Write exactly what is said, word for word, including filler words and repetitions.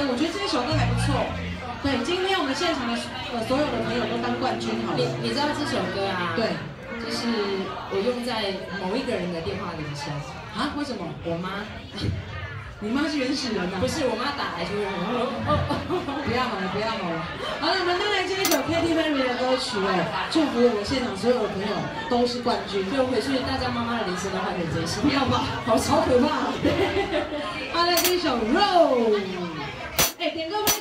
歌，我觉得这一首歌还不错。对，今天我们现场的呃所有的朋友都当冠军好了。 你你知道这首歌啊？ 对， 就是我用在某一个人的电话铃声。 啊？为什么？ 我妈。 你妈是原始人呐、啊？ 不是，我妈打来就会哦哦哦， 不要好了，不要好了。好了，我们带来这一首 Katy Perry 的歌曲哦，祝福我们现场所有的朋友都是冠军。 就回去大家妈妈的铃声都换成这些， 不要吧，好超可怕。好了，这一首 Roll， 哎，点歌。